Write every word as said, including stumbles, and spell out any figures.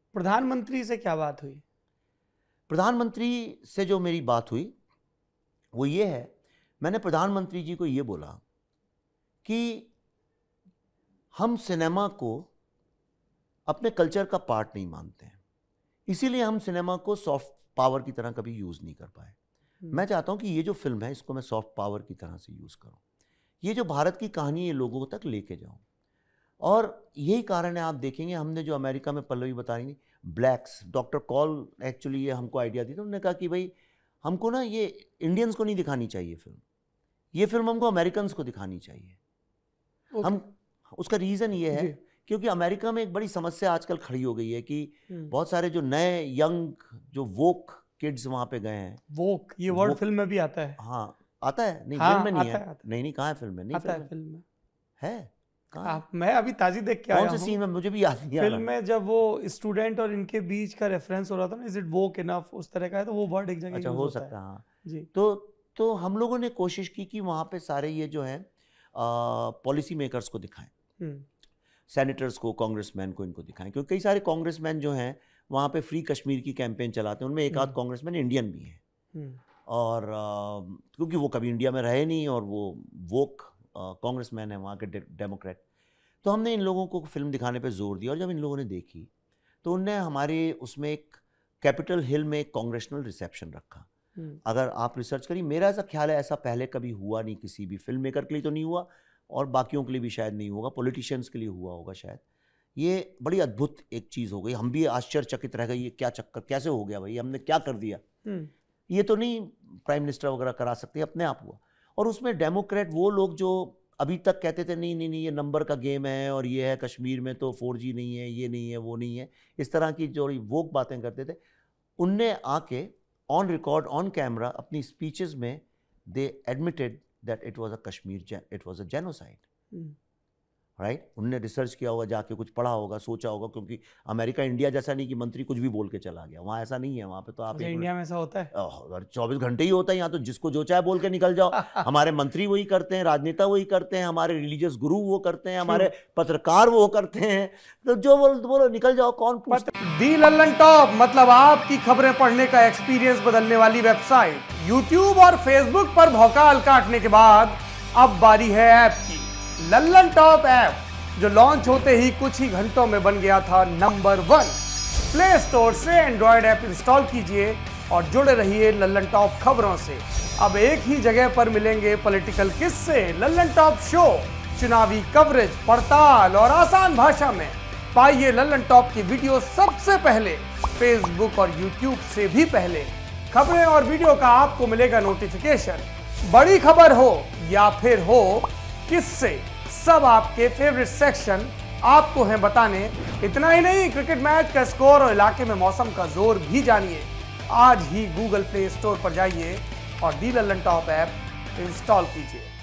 प्रधानमंत्री से क्या बात हुई? प्रधानमंत्री से जो मेरी बात हुई वो ये है, मैंने प्रधानमंत्री जी को ये बोला कि हम सिनेमा को अपने कल्चर का पार्ट नहीं मानते हैं, इसीलिए हम सिनेमा को सॉफ्ट पावर की तरह कभी यूज़ नहीं कर पाए। मैं चाहता हूं कि ये जो फिल्म है इसको मैं सॉफ्ट पावर की तरह से यूज़ करूं, ये जो भारत की कहानी है लोगों तक लेके जाऊं। और यही कारण है, आप देखेंगे हमने जो अमेरिका में पल्लवी बता रही थी, ब्लैक्स, डॉक्टर कॉल एक्चुअली ये हमको आइडिया दी थी। उन्होंने कहा कि भाई हमको ना ये इंडियंस को नहीं दिखानी चाहिए फिल्म, ये फिल्म हमको अमेरिकन को दिखानी चाहिए। okay. हम उसका रीज़न ये है क्योंकि अमेरिका में एक बड़ी समस्या आजकल खड़ी हो गई है कि बहुत सारे जो नए यंग जो वोक किड्स वहाँ पे गए हैं। वोक ये वर्ड फिल्म में भी आता है? हाँ आता है, नहीं हाँ, फिल्म में नहीं आता है, है, नहीं नहीं कहाँ है फिल्म में? नहीं आता है फिल्म में है। आप, मैं अभी ताजी देख के आया हूं। कौन से सीन में मुझे भी याद नहीं आ रहा। फिल्म में जब वो स्टूडेंट और इनके बीच का रेफरेंस हो रहा था ना, इज इट वोक इनफ, उस तरह का है, तो वो वर्ड एक जगह अच्छा हो सकता है। हाँ जी। तो तो हम लोगों ने कोशिश की कि वहाँ पे सारे ये जो है पॉलिसी मेकर्स को दिखाएं, सेनेटर्स को, कांग्रेसमैन को, इनको दिखाएं, क्योंकि कई सारे कांग्रेसमैन जो हैं वहाँ पे फ्री कश्मीर की कैंपेन चलाते हैं, उनमें एक आध कांग्रेसमैन इंडियन भी हैं। और आ, क्योंकि वो कभी इंडिया में रहे नहीं और वो वोक कांग्रेसमैन है वहाँ के डेमोक्रेट। तो हमने इन लोगों को फिल्म दिखाने पे जोर दिया और जब इन लोगों ने देखी तो उनने हमारे उसमें एक कैपिटल हिल में एक कांग्रेशनल रिसेप्शन रखा। अगर आप रिसर्च करिए, मेरा ऐसा ख्याल है ऐसा पहले कभी हुआ नहीं, किसी भी फिल्म मेकर के लिए तो नहीं हुआ और बाकियों के लिए भी शायद नहीं होगा, पॉलिटिशियंस के लिए हुआ होगा शायद। ये बड़ी अद्भुत एक चीज़ हो गई, हम भी आश्चर्यचकित रह गए, ये क्या चक्कर, कैसे हो गया भाई, हमने क्या कर दिया, ये तो नहीं प्राइम मिनिस्टर वगैरह करा सकते, अपने आप हुआ। और उसमें डेमोक्रेट वो लोग जो अभी तक कहते थे नहीं नहीं नहीं ये नंबर का गेम है और ये है, कश्मीर में तो फोर जी नहीं है, ये नहीं है, वो नहीं है, इस तरह की जो वो बातें करते थे, उनने आके ऑन रिकॉर्ड, ऑन कैमरा अपनी स्पीचेस में दे admitted that it was a Kashmir, it was a genocide, right. उनने रिसर्च किया होगा, जाके कुछ पढ़ा होगा, सोचा होगा, क्योंकि अमेरिका इंडिया जैसा नहीं कि मंत्री कुछ भी बोल के चला गया, वहाँ ऐसा नहीं है। वहाँ पे तो आप इंडिया में ऐसा होता है चौबीस घंटे ही होता है, यहाँ तो जिसको जो चाहे बोल के निकल जाओ। हमारे मंत्री वही करते हैं, राजनेता वही करते हैं, हमारे रिलीजियस गुरु वो करते हैं, हमारे पत्रकार वो करते हैं, तो जो बोल बोलो निकल जाओ, कौन पूछता है। दी लल्लन टॉप मतलब आपकी खबरें पढ़ने का एक्सपीरियंस बदलने वाली वेबसाइट। यूट्यूब और फेसबुक पर भौकाल काटने के बाद अब बारी है ऐप की। लल्लन टॉप ऐप जो लॉन्च होते ही कुछ ही घंटों में बन गया था नंबर वन। प्ले स्टोर से एंड्रॉयड ऐप इंस्टॉल कीजिए और जुड़े रहिए लल्लन टॉप खबरों से। अब एक ही जगह पर मिलेंगे पॉलिटिकल किस्से, लल्लन टॉप शो, चुनावी कवरेज, पड़ताल और आसान भाषा में। पाइए लल्लन टॉप की वीडियो सबसे पहले, फेसबुक और यूट्यूब से भी पहले। खबरें और वीडियो का आपको मिलेगा नोटिफिकेशन। बड़ी खबर हो या फिर हो किससे, सब आपके फेवरेट सेक्शन आपको हैं बताने। इतना ही नहीं, क्रिकेट मैच का स्कोर और इलाके में मौसम का जोर भी जानिए। आज ही गूगल प्ले स्टोर पर जाइए और the Lallantop app install कीजिए।